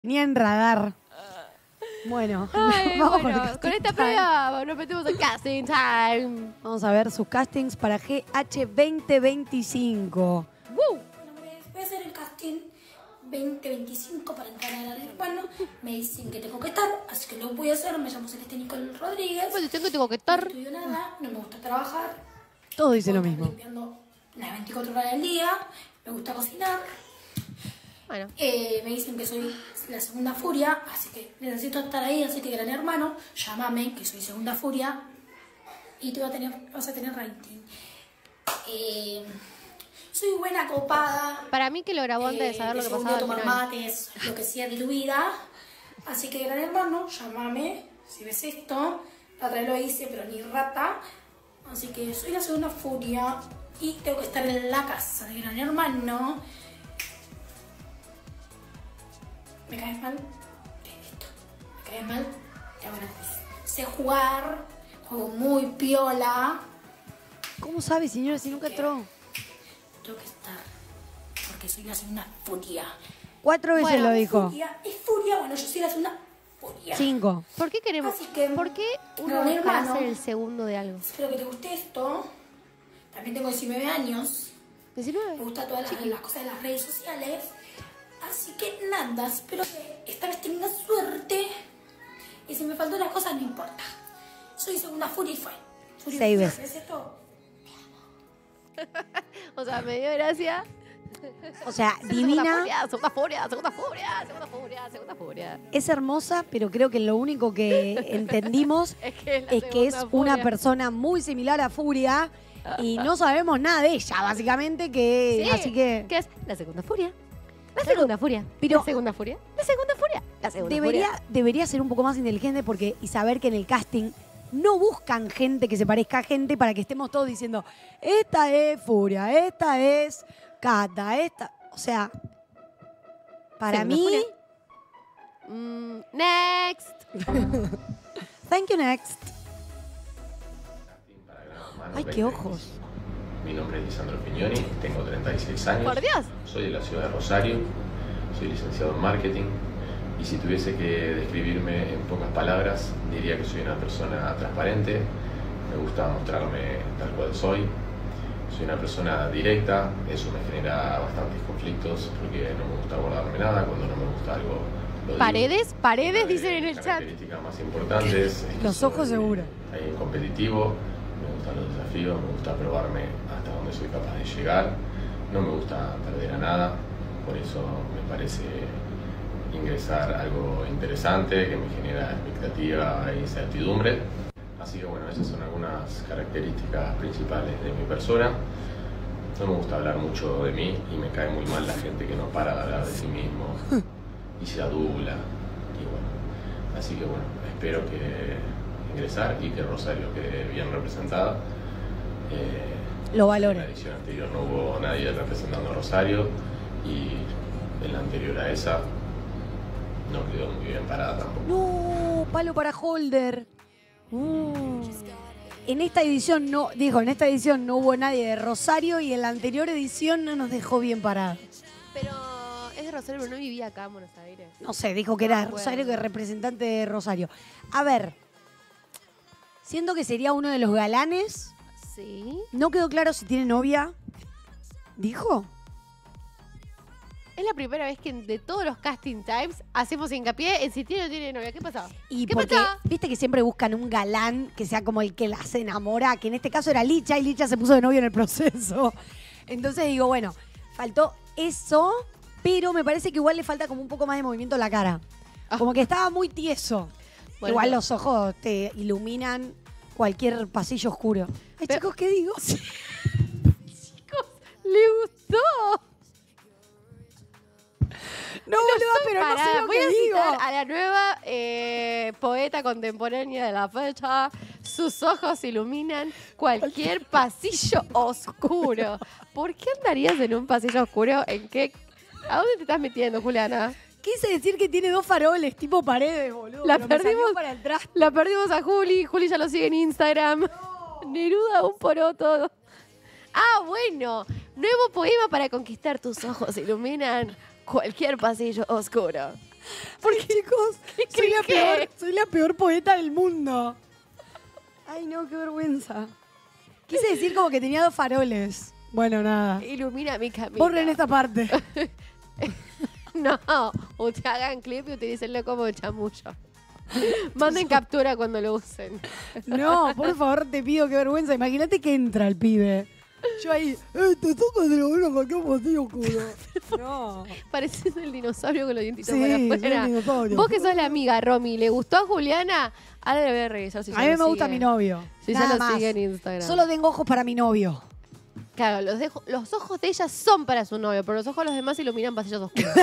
Ni en radar. Bueno, Ay, vamos bueno, con, con esta prueba nos metemos en casting time. Vamos a ver sus castings para GH 2025. ¡Woo! Voy a hacer el casting 2025 para entrar a la Urbano. Me dicen que tengo que estar, así que lo voy a hacer. Me llamo Celeste Nicole Rodríguez. Pues tengo que No estar. estudio nada, no me gusta trabajar. Todo dice lo Voy a estar mismo. limpiando las 24 horas del día. Me gusta cocinar. Bueno, Me dicen que soy la segunda furia, así que necesito estar ahí. Así que, gran hermano, llámame, que soy segunda furia. Y tú vas a tener rating. Soy buena copada. para mí que lo grabó antes de saber lo que soy pasaba de al tomar final. mates, lo que sea de tu vida. Así que, gran hermano, llámame si ves esto. La otra vez lo hice, pero ni rata. Así que soy la segunda furia y tengo que estar en la casa de gran hermano. ¿Me caes mal? Listo. ¿Me caes mal? Ya bueno, pues, sé jugar, juego muy piola. ¿Cómo sabe, señora, si nunca entró? Tengo que estar, porque soy la segunda furia. 4 veces Bueno, lo dijo. Furia, es furia, bueno, yo soy la segunda furia. 5. ¿Por qué queremos? Así que, ¿Por qué uno gran va a hermano, ser el segundo de algo? espero que te guste esto. También tengo 19 años. 19. Me gustan todas las cosas de las redes sociales. Así que nada, espero que esta vez tenga suerte. Y si me faltó una cosa, no importa. Soy segunda furia y fue. Furia, 6 furia, veces. ¿ves esto? O sea, me dio gracia. O sea, divina. Segunda furia, segunda furia, segunda furia, segunda furia. Es hermosa, pero creo que lo único que entendimos Es que es que es segunda una furia. persona muy similar a Furia y no sabemos nada de ella, básicamente, que Sí, así que ¿qué es? La segunda furia. La segunda furia. pero- la segunda furia. La segunda furia. La segunda furia. debería ser un poco más inteligente porque y saber que en el casting no buscan gente que se parezca a gente para que estemos todos diciendo, esta es Furia, esta es Cata, esta, o sea, para Segunda mí, furia. Next. thank you next. Para Gran Hermano Ay, qué ojos. Mi nombre es Lisandro Pignoni, tengo 36 años. Por Dios. Soy de la ciudad de Rosario, soy licenciado en marketing y si tuviese que describirme en pocas palabras, diría que soy una persona transparente, me gusta mostrarme tal cual soy una persona directa, eso me genera bastantes conflictos porque no me gusta guardarme nada, cuando no me gusta algo lo digo. Paredes Una de dicen en el las chat. características más importantes es que Los ojos soy seguro. alguien competitivo, me gustan los desafíos, me gusta probarme hasta donde soy capaz de llegar, no me gusta perder a nada, por eso me parece ingresar algo interesante que me genera expectativa e incertidumbre. Así que bueno, esas son algunas características principales de mi persona. No me gusta hablar mucho de mí y me cae muy mal la gente que no para de hablar de sí mismo y se adula. Y bueno, así que bueno, espero que ingresar y que Rosario quede bien representada. Lo En valore. la edición anterior no hubo nadie representando a Rosario y en la anterior a esa no quedó muy bien parada tampoco. No, palo para Holder. En esta edición no, en esta edición no hubo nadie de Rosario y en la anterior edición no nos dejó bien parados. Pero es de Rosario, pero no vivía acá en Buenos Aires. No sé, dijo que era de No, Rosario, bueno. que representante de Rosario. A ver, siento que sería uno de los galanes. Sí. No quedó claro si tiene novia. ¿Dijo? Es la primera vez que de todos los casting times hacemos hincapié en si tiene o no tiene novia. ¿Qué pasaba? Y ¿Qué porque, pasaba? viste que siempre buscan un galán que sea como el que las enamora, que en este caso era Licha y Licha se puso de novio en el proceso. Entonces digo, bueno, faltó eso, pero me parece que igual le falta como un poco más de movimiento en la cara. Como que estaba muy tieso. Bueno, igual pero- los ojos te iluminan cualquier pasillo oscuro. Ay, Pero- chicos, ¿qué digo? ¡Le gustó! No, boludo, pero no sé Pará, lo voy que a digo. citar a la nueva poeta contemporánea de la fecha. Sus ojos iluminan cualquier pasillo oscuro. ¿Por qué andarías en un pasillo oscuro? ¿En qué? ¿A dónde te estás metiendo, Juliana? Quise decir que tiene 2 faroles, tipo paredes, boludo. La pero me salió perdimos. para el traste. La perdimos a Juli. Juli ya lo sigue en Instagram. Neruda, un poroto. Ah, bueno. Nuevo poema para conquistar tus ojos iluminan cualquier pasillo oscuro. Porque, chicos, soy la peor poeta del mundo. Ay, no, qué vergüenza. Quise decir como que tenía 2 faroles. Bueno, nada. Ilumina mi camino. Borren esta parte. No, usted hagan clip y utilícenlo como chamullo. Manden captura cuando lo usen. No, por favor, te pido, qué vergüenza. Imagínate que entra el pibe. Yo ahí, te toco de lo bueno que acá así oscuro. No. Pareces el dinosaurio con los dientitos Sí, para soy afuera. el dinosaurio. Vos que sos la amiga, Romy, ¿le gustó a Juliana? Ahora le voy a revisar si A ya mí lo me gusta sigue. mi novio. Si Nada ya lo más. sigue en Instagram. Solo tengo ojos para mi novio. Claro, los ojos de ella son para su novio, pero los ojos de los demás iluminan pasillos oscuros.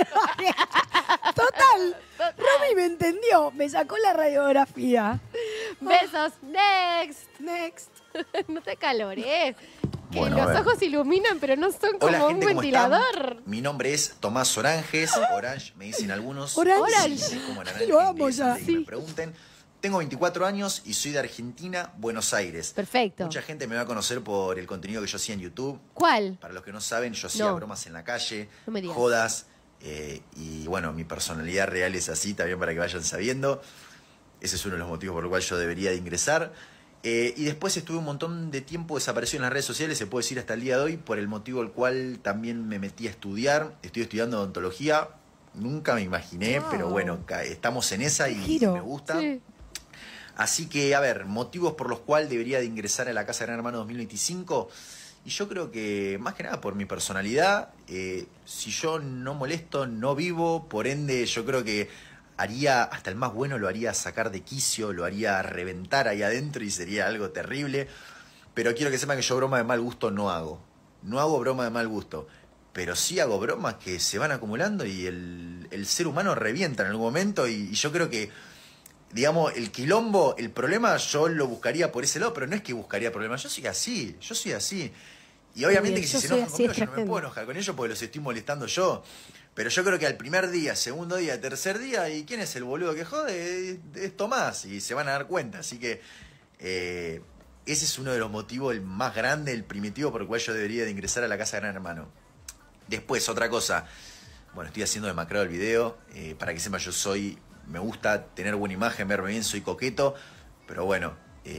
Total. Romy me entendió. Me sacó la radiografía. Besos, Next. no te calores. Que Bueno, a los ver. ojos iluminan, pero no son como Hola, un gente, ¿cómo ventilador. están? Mi nombre es Tomás Oranges. Orange, me dicen algunos. Orange. Sí, como naranja Lo amo inglesa, ya. antes de que Sí. me pregunten. Tengo 24 años y soy de Argentina, Buenos Aires. Perfecto. Mucha gente me va a conocer por el contenido que yo hacía en YouTube. ¿Cuál? Para los que no saben, yo hacía No. bromas en la calle, No me digas. jodas, y bueno, mi personalidad real es así, también para que vayan sabiendo. Ese es uno de los motivos por los cuales yo debería de ingresar. Y después estuve un montón de tiempo desaparecido en las redes sociales, se puede decir hasta el día de hoy, por el motivo el cual también me metí a estudiar. Estoy estudiando odontología, nunca me imaginé, Wow. pero bueno, estamos en esa y Giro. me gusta. Sí. Así que, a ver, motivos por los cuales debería de ingresar a la Casa Gran Hermano 2025. Y yo creo que, más que nada, por mi personalidad, si yo no molesto, no vivo, por ende, yo creo que haría, hasta el más bueno lo haría sacar de quicio, lo haría reventar ahí adentro y sería algo terrible. Pero quiero que sepan que yo broma de mal gusto no hago. No hago broma de mal gusto. Pero sí hago bromas que se van acumulando y el ser humano revienta en algún momento. Y yo creo que, digamos, el quilombo, el problema, yo lo buscaría por ese lado, pero no es que buscaría problemas, yo soy así. Y obviamente Bien, que si yo se soy enojan así, conmigo, es yo no me tremendo. puedo enojar con ellos porque los estoy molestando yo. Pero yo creo que al primer día, segundo día, tercer día, ¿y quién es el boludo que jode? Es Tomás, y se van a dar cuenta. Así que ese es uno de los motivos, el más grande, el primitivo por el cual yo debería de ingresar a la Casa Gran Hermano. Después, otra cosa. Bueno, estoy haciendo demacrado el video. Para que sepan, me gusta tener buena imagen, verme bien, soy coqueto. Pero bueno,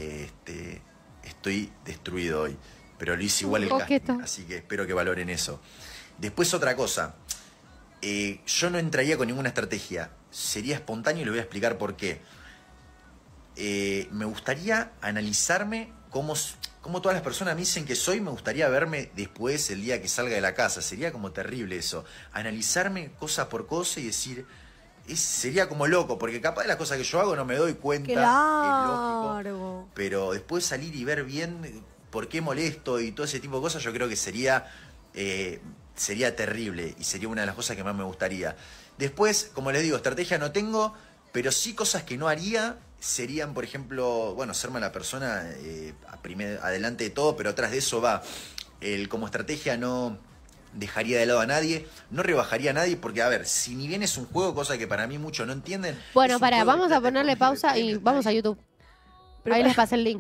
estoy destruido hoy. Pero lo hice igual el Coqueto. casting, así que espero que valoren eso. Después, otra cosa. Yo no entraría con ninguna estrategia. Sería espontáneo y le voy a explicar por qué. Me gustaría analizarme como todas las personas me dicen que soy, me gustaría verme después el día que salga de la casa. Sería como terrible eso. Analizarme cosa por cosa y decir, sería como loco, porque capaz de las cosas que yo hago no me doy cuenta. Qué Es lógico. largo. Pero después salir y ver bien por qué molesto y todo ese tipo de cosas, yo creo que sería terrible y sería una de las cosas que más me gustaría. Después, como les digo, estrategia no tengo, pero sí cosas que no haría serían, por ejemplo, bueno, ser mala persona adelante de todo, pero atrás de eso va, como estrategia no dejaría de lado a nadie, no rebajaría a nadie, porque, a ver, si ni bien es un juego, cosa que para mí muchos no entienden. es Bueno, un para, juego de vamos a plata, ponerle conmigo, pausa y premio, vamos a nadie. YouTube. Pero Ahí para- les pasé el link.